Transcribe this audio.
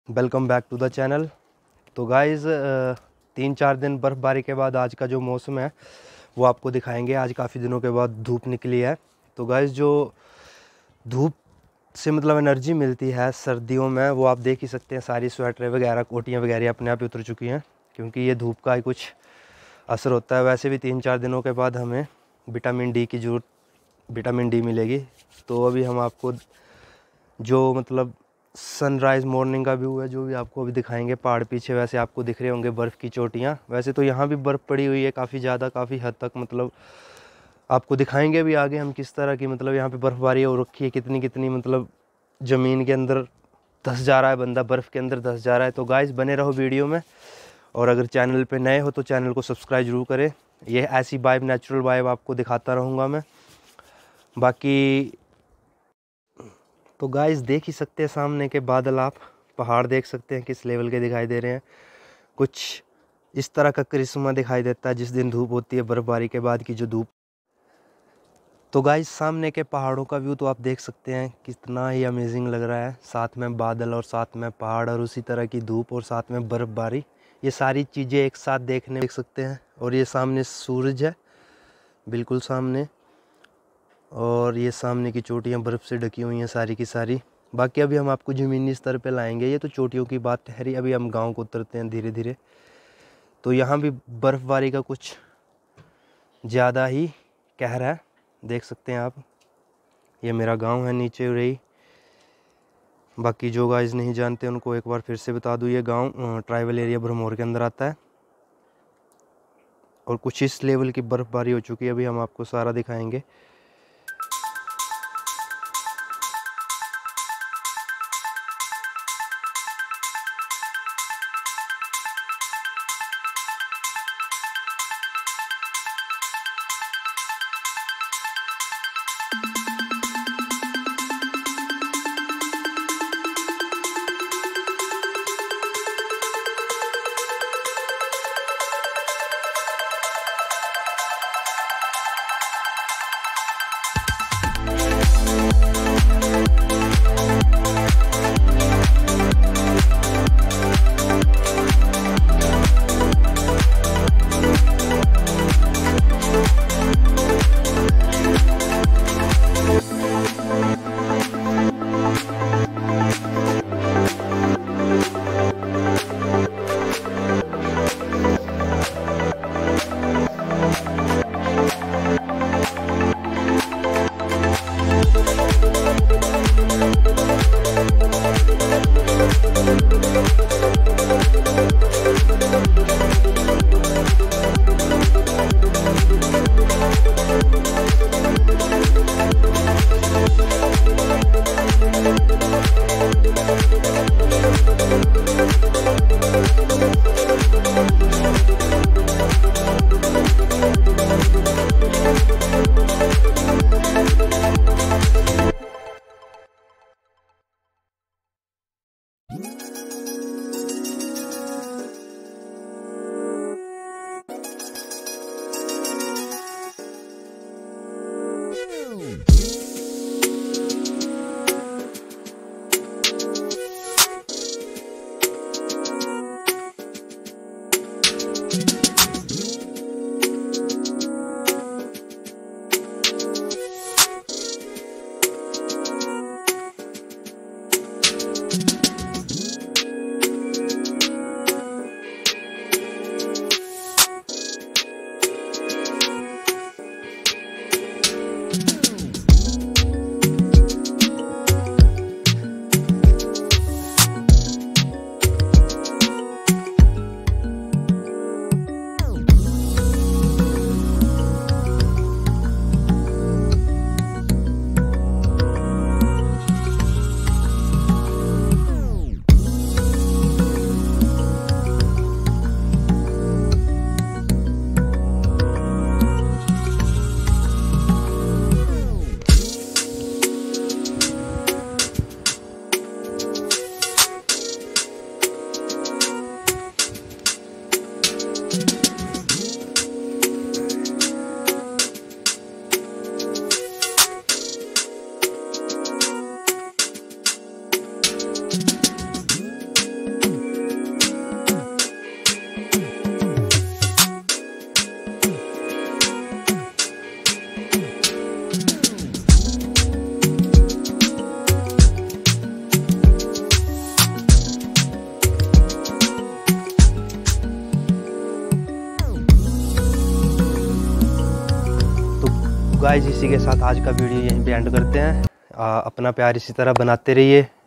Welcome back to the channel. तो guys 3-4 दिन बर्फ़बारी के बाद आज का जो मौसम है वो आपको दिखाएंगे। आज काफ़ी दिनों के बाद धूप निकली है। तो गाइज़ जो धूप से मतलब एनर्जी मिलती है सर्दियों में वो आप देख ही सकते हैं। सारी स्वेटर वगैरह कोटियाँ वगैरह अपने आप ही उतर चुकी हैं क्योंकि ये धूप का ही कुछ असर होता है। वैसे भी 3-4 दिनों के बाद हमें विटामिन डी मिलेगी। तो अभी हम आपको जो मतलब सनराइज़ मॉर्निंग का व्यू है जो भी आपको अभी दिखाएंगे। पहाड़ पीछे वैसे आपको दिख रहे होंगे बर्फ़ की चोटियाँ। वैसे तो यहाँ भी बर्फ़ पड़ी हुई है काफ़ी ज़्यादा, काफ़ी हद तक। मतलब आपको दिखाएंगे भी आगे हम किस तरह की मतलब यहाँ पे बर्फ़बारी हो रखी है, कितनी कितनी मतलब ज़मीन के अंदर धंस जा रहा है बंदा, बर्फ़ के अंदर धंस जा रहा है। तो गाइस बने रहो वीडियो में, और अगर चैनल पे नए हो तो चैनल को सब्सक्राइब ज़रूर करें। ये ऐसी वाइब, नेचुरल वाइब आपको दिखाता रहूँगा मैं। बाकी तो गाइस देख ही सकते हैं सामने के बादल, आप पहाड़ देख सकते हैं किस लेवल के दिखाई दे रहे हैं। कुछ इस तरह का करिश्मा दिखाई देता है जिस दिन धूप होती है, बर्फ़बारी के बाद की जो धूप। तो गाइस सामने के पहाड़ों का व्यू तो आप देख सकते हैं कितना ही अमेजिंग लग रहा है। साथ में बादल और साथ में पहाड़ और उसी तरह की धूप और साथ में बर्फ़बारी, ये सारी चीज़ें एक साथ देख सकते हैं। और ये सामने सूरज है बिल्कुल सामने, और ये सामने की चोटियाँ बर्फ़ से ढकी हुई हैं सारी की सारी। बाकी अभी हम आपको ज़मीनी स्तर पे लाएंगे। ये तो चोटियों की बात ठहरी, अभी हम गांव को उतरते हैं धीरे धीरे। तो यहाँ भी बर्फ़बारी का कुछ ज़्यादा ही कहर है, देख सकते हैं आप। ये मेरा गांव है नीचे रही। बाकी जो गाइस नहीं जानते उनको एक बार फिर से बता दूँ, ये गांव ट्राइबल एरिया भरमौर के अंदर आता है। और कुछ इस लेवल की बर्फ़बारी हो चुकी है, अभी हम आपको सारा दिखाएंगे। गाइस इसी के साथ आज का वीडियो यहीं पे एंड करते हैं। अपना प्यार इसी तरह बनाते रहिए।